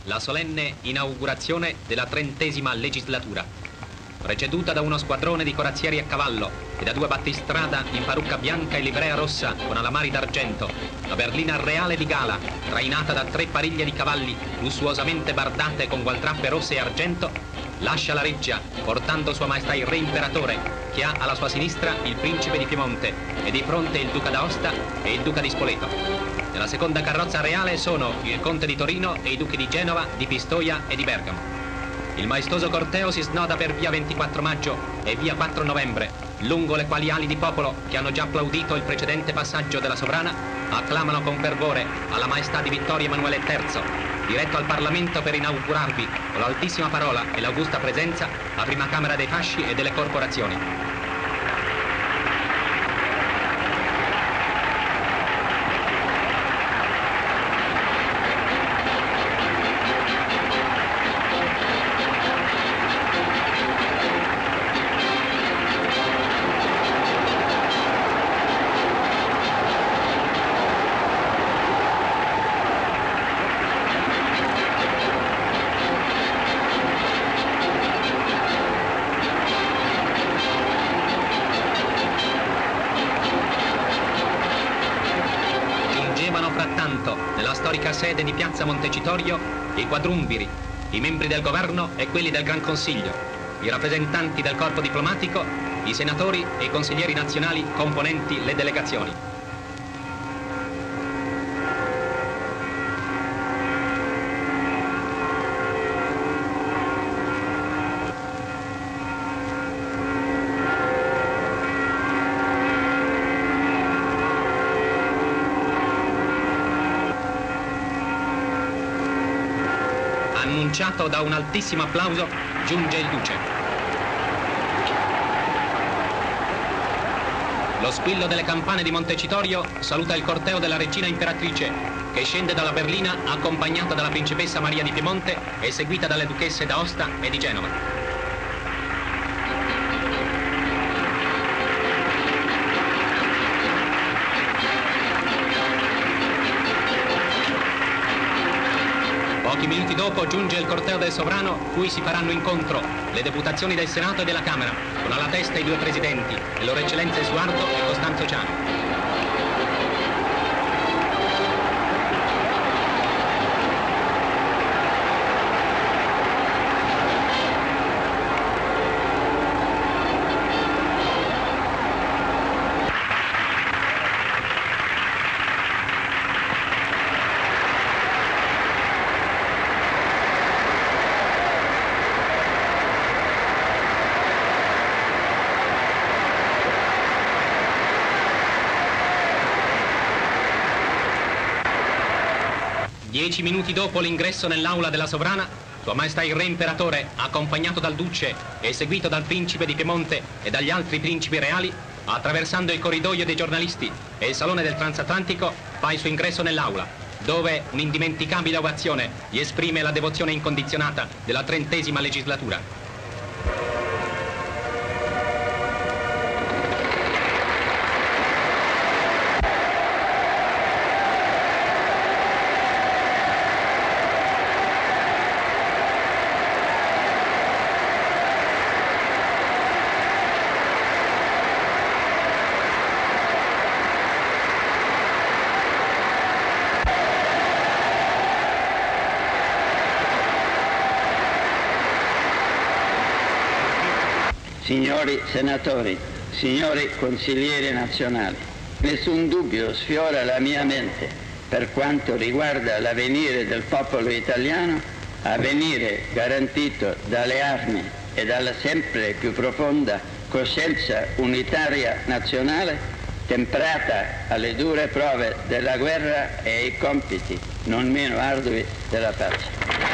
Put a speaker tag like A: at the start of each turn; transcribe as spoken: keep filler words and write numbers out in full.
A: la solenne inaugurazione della trentesima legislatura, preceduta da uno squadrone di corazzieri a cavallo e da due battistrada in parrucca bianca e livrea rossa con alamari d'argento, la berlina reale di gala, trainata da tre pariglie di cavalli lussuosamente bardate con gualtrappe rosse e argento, lascia la reggia portando Sua Maestà il Re Imperatore, che ha alla sua sinistra il Principe di Piemonte e di fronte il Duca d'Aosta e il Duca di Spoleto. Nella seconda carrozza reale sono il Conte di Torino e i Duchi di Genova, di Pistoia e di Bergamo. Il maestoso corteo si snoda per via ventiquattro maggio e via quattro novembre, lungo le quali ali di popolo che hanno già applaudito il precedente passaggio della sovrana acclamano con fervore alla Maestà di Vittorio Emanuele terzo, diretto al Parlamento per inaugurarvi con l'altissima parola e l'augusta presenza la prima Camera dei Fasci e delle corporazioni. Frattanto, nella storica sede di Piazza Montecitorio, i quadrumviri, i membri del governo e quelli del Gran Consiglio, i rappresentanti del corpo diplomatico, i senatori e i consiglieri nazionali componenti le delegazioni. Annunciato da un altissimo applauso, giunge il Duce. Lo squillo delle campane di Montecitorio saluta il corteo della regina imperatrice, che scende dalla berlina accompagnata dalla principessa Maria di Piemonte e seguita dalle duchesse d'Aosta e di Genova. Pochi minuti dopo giunge il corteo del sovrano, cui si faranno incontro le deputazioni del Senato e della Camera, con alla testa i due presidenti, le loro eccellenze Suardo e Costanzo Ciano. Dieci minuti dopo l'ingresso nell'aula della sovrana, Sua Maestà il Re Imperatore, accompagnato dal Duce e seguito dal Principe di Piemonte e dagli altri principi reali, attraversando il corridoio dei giornalisti e il salone del transatlantico, fa il suo ingresso nell'aula, dove un'indimenticabile ovazione gli esprime la devozione incondizionata della trentesima legislatura.
B: Signori senatori, signori consiglieri nazionali, nessun dubbio sfiora la mia mente per quanto riguarda l'avvenire del popolo italiano, avvenire garantito dalle armi e dalla sempre più profonda coscienza unitaria nazionale, temprata alle dure prove della guerra e ai compiti non meno ardui della pace.